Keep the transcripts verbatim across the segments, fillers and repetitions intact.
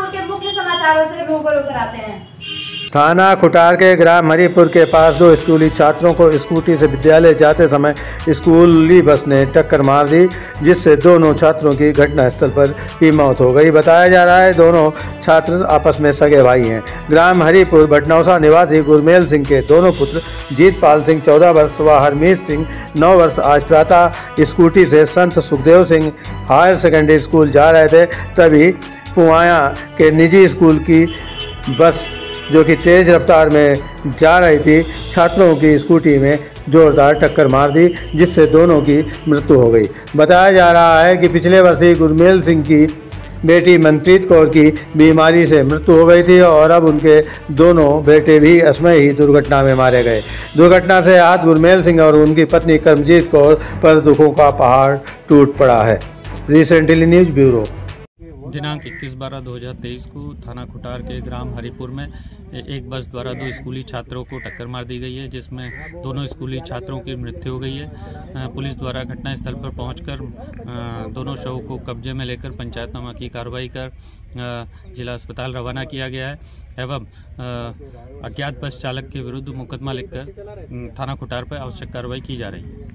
के मुख्य समाचारों से रूबरू कराते हैं। थाना खुटार के ग्राम हरिपुर के पास दो स्कूली छात्रों को स्कूटी से विद्यालय जाते समय स्कूली बस ने टक्कर मार दी, जिससे दोनों छात्रों की घटनास्थल पर ही मौत हो गई। बताया जा रहा है दोनों छात्र आपस में सगे भाई हैं। ग्राम हरिपुर भटनौसा निवासी गुरमेल सिंह के दोनों पुत्र जीतपाल सिंह चौदह वर्ष व हरमीत सिंह नौ वर्ष आज प्रातः स्कूटी से Sant Sukhdev Singh higher secondary school जा रहे थे, तभी पुआया के निजी स्कूल की बस जो कि तेज़ रफ्तार में जा रही थी, छात्रों की स्कूटी में जोरदार टक्कर मार दी, जिससे दोनों की मृत्यु हो गई। बताया जा रहा है कि पिछले वर्ष ही गुरमेल सिंह की बेटी मनप्रीत कौर की बीमारी से मृत्यु हो गई थी और अब उनके दोनों बेटे भी असमय ही दुर्घटना में मारे गए। दुर्घटना से आज गुरमेल सिंह और उनकी पत्नी करमजीत कौर पर दुखों का पहाड़ टूट पड़ा है। Recently news bureau. दिनांक इक्कीस बारह दो हज़ार तेईस को थाना खुटार के ग्राम हरिपुर में एक बस द्वारा दो स्कूली छात्रों को टक्कर मार दी गई है, जिसमें दोनों स्कूली छात्रों की मृत्यु हो गई है। पुलिस द्वारा घटनास्थल पर पहुंचकर दोनों शवों को कब्जे में लेकर पंचायतनामा की कार्रवाई कर जिला अस्पताल रवाना किया गया है एवं अज्ञात बस चालक के विरुद्ध मुकदमा लिखकर थाना खुटार पर आवश्यक कार्रवाई की जा रही है।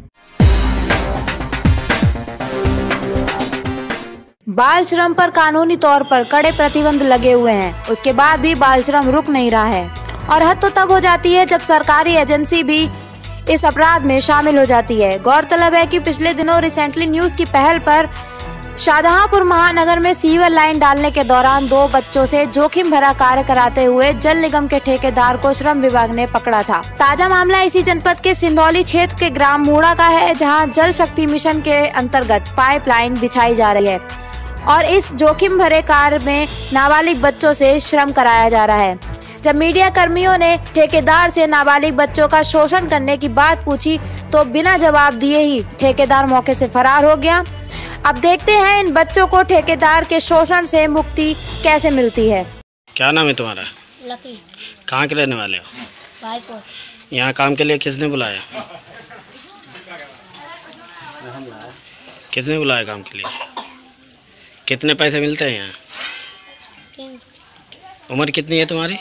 बाल श्रम पर कानूनी तौर पर कड़े प्रतिबंध लगे हुए हैं, उसके बाद भी बाल श्रम रुक नहीं रहा है और हद तो तब हो जाती है जब सरकारी एजेंसी भी इस अपराध में शामिल हो जाती है। गौरतलब है कि पिछले दिनों रिसेंटली न्यूज की पहल पर शाहजहांपुर महानगर में सीवर लाइन डालने के दौरान दो बच्चों से जोखिम भरा कार्य कराते हुए जल निगम के ठेकेदार को श्रम विभाग ने पकड़ा था। ताजा मामला इसी जनपद के सिंधौली क्षेत्र के ग्राम मूड़ा का है, जहां जल शक्ति मिशन के अंतर्गत पाइपलाइन बिछाई जा रही है और इस जोखिम भरे कार्य में नाबालिग बच्चों से श्रम कराया जा रहा है। जब मीडिया कर्मियों ने ठेकेदार से नाबालिग बच्चों का शोषण करने की बात पूछी तो बिना जवाब दिए ही ठेकेदार मौके से फरार हो गया। अब देखते हैं इन बच्चों को ठेकेदार के शोषण से मुक्ति कैसे मिलती है। क्या नाम है तुम्हारा? लकी। कहाँ के रहने वाले हो? भाईपुर। यहाँ काम के लिए किसने बुलाया? किसने बुलाया काम के लिए? कितने पैसे मिलते हैं यहाँ? उम्र कितनी है तुम्हारी?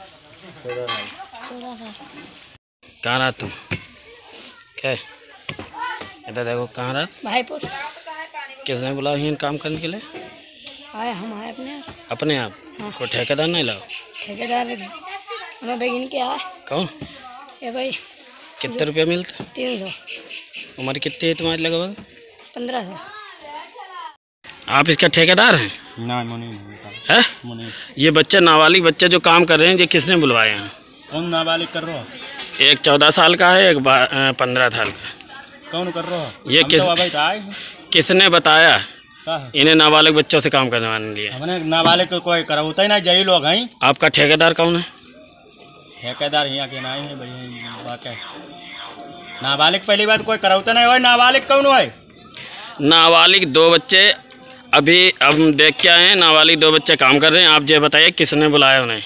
कहाँ रहा तुम? क्या इधर देखो, कहाँ रहा? भाईपुर। किसने बुलाया यहाँ काम करने के लिए? आए हम आए अपने आप। अपने आप? हाँ। कोई ठेकेदार नहीं लाओ? ठेकेदार हमारे बहन के आए। कौन? ये भाई। कितने रुपये मिलते? तीन सौ। उम्र कितनी है तुम्हारी लगभग? पंद्रह सौ। आप इसका ठेकेदार हैं? ना, मुनी है? मुनी। ये बच्चे नाबालिग बच्चे जो काम कर रहे हैं, ये किसने बुलवाए हैं? कौन नाबालिग कर रहा? एक चौदह साल का है, एक पंद्रह साल का। कौन कर रहा? ये किस तो किसने बताया है? इन्हें नाबालिग बच्चों से काम करवाने के लिए? हमने नाबालिग को कोई करा होता ही ना, यही लोग हैं। आपका ठेकेदार कौन है? ठेकेदार यहाँ के नहीं है भाई। नाबालिग पहली बात कोई करा होता नहीं। नाबालिग कौन है? नाबालिग दो बच्चे अभी अब देख के आए हैं, नाबालिग दो बच्चे काम कर रहे हैं। आप ये बताइए किसने बुलाया उन्हें?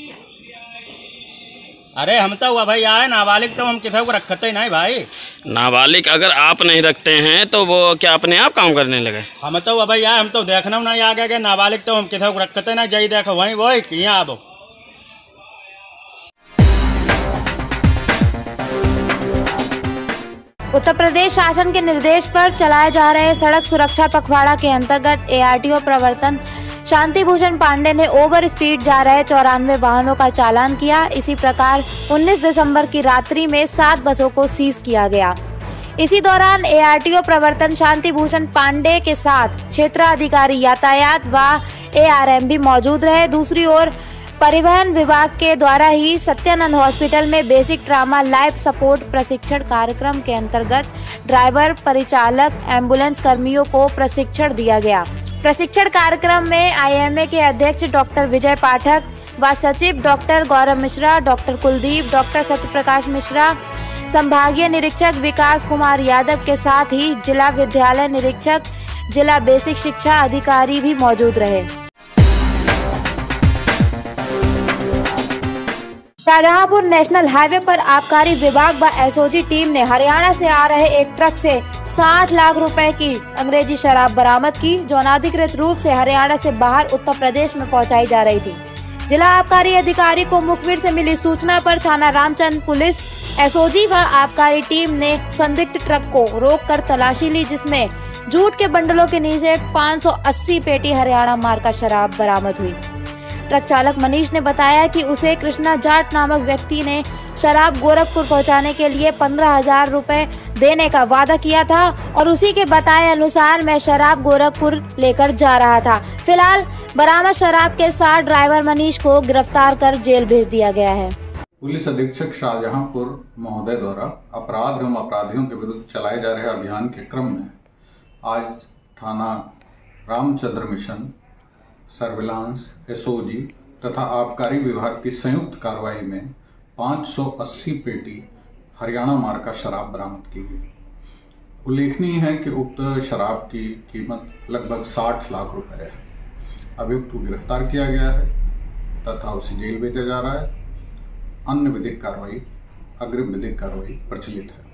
अरे हम तो हुआ भाई आए, नाबालिग तो हम किसी को रखते ही नहीं भाई। नाबालिग अगर आप नहीं रखते हैं तो वो क्या अपने आप काम करने लगे? हम तो हुआ भाई आए, हम तो देखना नहीं आ गया। नाबालिग तो हम किसी को रखते नहीं, जही देखो वही वही यहाँ अब। उत्तर प्रदेश शासन के निर्देश पर चलाए जा रहे सड़क सुरक्षा पखवाड़ा के अंतर्गत एआरटीओ प्रवर्तन शांति भूषण पांडे ने ओवर स्पीड जा रहे चौरानवे वाहनों का चालान किया। इसी प्रकार उन्नीस दिसंबर की रात्रि में सात बसों को सीज किया गया। इसी दौरान एआरटीओ प्रवर्तन शांति भूषण पांडे के साथ क्षेत्राधिकारी यातायात व एआरएम भी मौजूद रहे। दूसरी ओर परिवहन विभाग के द्वारा ही सत्यानंद हॉस्पिटल में बेसिक ट्रामा लाइफ सपोर्ट प्रशिक्षण कार्यक्रम के अंतर्गत ड्राइवर, परिचालक, एम्बुलेंस कर्मियों को प्रशिक्षण दिया गया। प्रशिक्षण कार्यक्रम में आईएमए के अध्यक्ष डॉक्टर विजय पाठक व सचिव doctor Gaurav Mishra, doctor Kuldeep, doctor Satyaprakash Mishra, संभागीय निरीक्षक विकास कुमार यादव के साथ ही जिला विद्यालय निरीक्षक, जिला बेसिक शिक्षा अधिकारी भी मौजूद रहे। शाहजहांपुर नेशनल हाईवे पर आबकारी विभाग व एसओजी टीम ने हरियाणा से आ रहे एक ट्रक से साठ लाख रुपए की अंग्रेजी शराब बरामद की, जो अनाधिकृत रूप से हरियाणा से बाहर उत्तर प्रदेश में पहुंचाई जा रही थी। जिला आबकारी अधिकारी को मुखबिर से मिली सूचना पर थाना रामचंद पुलिस, एसओजी व आबकारी टीम ने संदिग्ध ट्रक को रोककर तलाशी ली, जिसमें जूट के बंडलों के नीचे पाँच सौ अस्सी पेटी हरियाणा मार्ग का शराब बरामद हुई। ट्रक चालक मनीष ने बताया कि उसे कृष्णा जाट नामक व्यक्ति ने शराब गोरखपुर पहुंचाने के लिए पंद्रह हजार रूपए देने का वादा किया था और उसी के बताए अनुसार मैं शराब गोरखपुर लेकर जा रहा था। फिलहाल बरामद शराब के साथ ड्राइवर मनीष को गिरफ्तार कर जेल भेज दिया गया है। पुलिस अधीक्षक शाहजहांपुर महोदय द्वारा अपराध एवं अपराधियों के विरुद्ध चलाए जा रहे अभियान के क्रम में आज थाना रामचंद्र मिशन, सर्विलांस, एसओजी तथा आबकारी विभाग की संयुक्त कार्रवाई में पाँच सौ अस्सी पेटी हरियाणा मार्ग का शराब बरामद की गई। उल्लेखनीय है कि उक्त शराब की कीमत लगभग साठ लाख रुपए है। अभियुक्त को गिरफ्तार किया गया है तथा उसे जेल भेजा जा रहा है। अन्य विधिक कार्रवाई अग्रिम विधिक कार्रवाई प्रचलित है।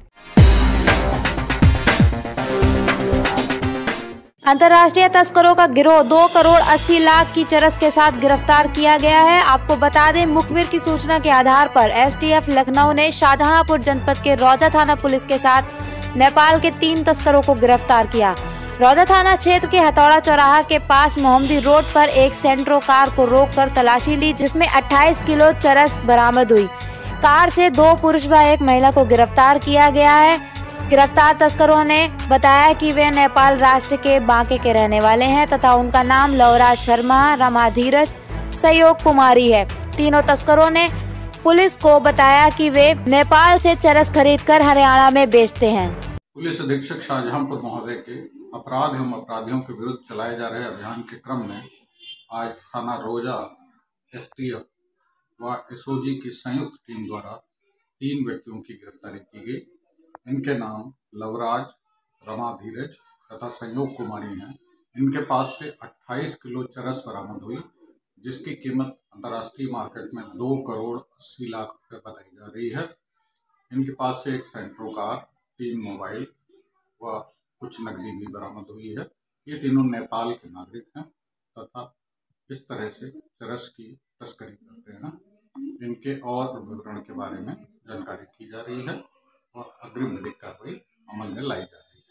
अंतर्राष्ट्रीय तस्करों का गिरोह दो करोड़ अस्सी लाख की चरस के साथ गिरफ्तार किया गया है। आपको बता दें, मुखबिर की सूचना के आधार पर एसटीएफ लखनऊ ने शाहजहांपुर जनपद के रौजा थाना पुलिस के साथ नेपाल के तीन तस्करों को गिरफ्तार किया। रौजा थाना क्षेत्र के हथौड़ा चौराहा के पास मोहम्मदी रोड पर एक सेंट्रो कार को रोककर तलाशी ली, जिसमें अट्ठाईस किलो चरस बरामद हुई। कार से दो पुरुष व एक महिला को गिरफ्तार किया गया है। गिरफ्तार तस्करों ने बताया कि वे नेपाल राष्ट्र के बांके के रहने वाले हैं तथा उनका नाम लवराज शर्मा, रमा धीरज, सहयोग कुमारी है। तीनों तस्करों ने पुलिस को बताया कि वे नेपाल से चरस खरीदकर हरियाणा में बेचते हैं। पुलिस अधीक्षक शाहजहांपुर महोदय के अपराध एवं अपराधियों के विरुद्ध चलाए जा रहे अभियान के क्रम में आज थाना रोजा, एसटीएफ व एसओजी की संयुक्त टीम द्वारा तीन व्यक्तियों की गिरफ्तारी की गई। इनके नाम लवराज, रमा धीरज तथा संयोग कुमारी हैं। इनके पास से अट्ठाईस किलो चरस बरामद हुई, जिसकी कीमत अंतर्राष्ट्रीय मार्केट में दो करोड़ अस्सी लाख रुपए बताई जा रही है। इनके पास से एक सेंट्रो कार, तीन मोबाइल व कुछ नकदी भी बरामद हुई है। ये तीनों नेपाल के नागरिक हैं तथा इस तरह से चरस की तस्करी करते हैं। इनके और विवरण के बारे में जानकारी की जा रही है और अग्रिम विधिक कार्रवाई अमल में लाई जा रही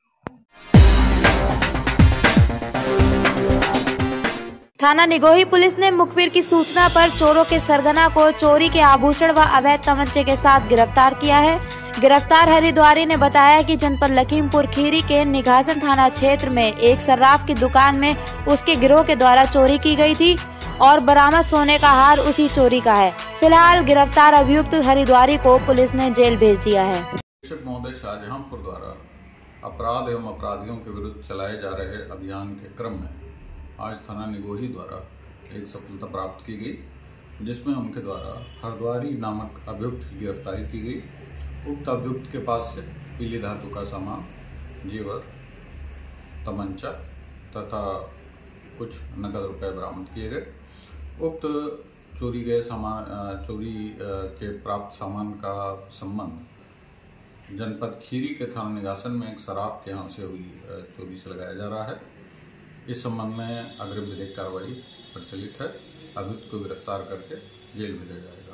है। थाना निगोही पुलिस ने मुखबिर की सूचना पर चोरों के सरगना को चोरी के आभूषण व अवैध तमंचे के साथ गिरफ्तार किया है। गिरफ्तार हरिद्वारी ने बताया कि जनपद लखीमपुर खीरी के निघासन थाना क्षेत्र में एक सर्राफ की दुकान में उसके गिरोह के द्वारा चोरी की गई थी और बरामद सोने का हार उसी चोरी का है। फिलहाल गिरफ्तार अभियुक्त हरिद्वारी को पुलिस ने जेल भेज दिया है। अधीक्षक महोदय शाहजहांपुर द्वारा अपराध एवं अपराधियों के विरुद्ध चलाए जा रहे अभियान के क्रम में आज थाना निगोही द्वारा एक सफलता प्राप्त की गई, जिसमें उनके द्वारा हरिद्वारी नामक अभियुक्त की गिरफ्तारी की गई। उक्त अभियुक्त के पास से पीली धातु का सामान, जेवर, तमंचा तथा कुछ नकद रुपए बरामद किए गए। उक्त चोरी गए सामान चोरी के प्राप्त सामान का संबंध जनपद खीरी के थाना निघासन में एक शराब के यहाँ से हुई चोरी से लगाया जा रहा है। इस संबंध में अग्रिम विधिक कार्रवाई प्रचलित है। अभियुक्त को गिरफ्तार करके जेल भेजा जाएगा।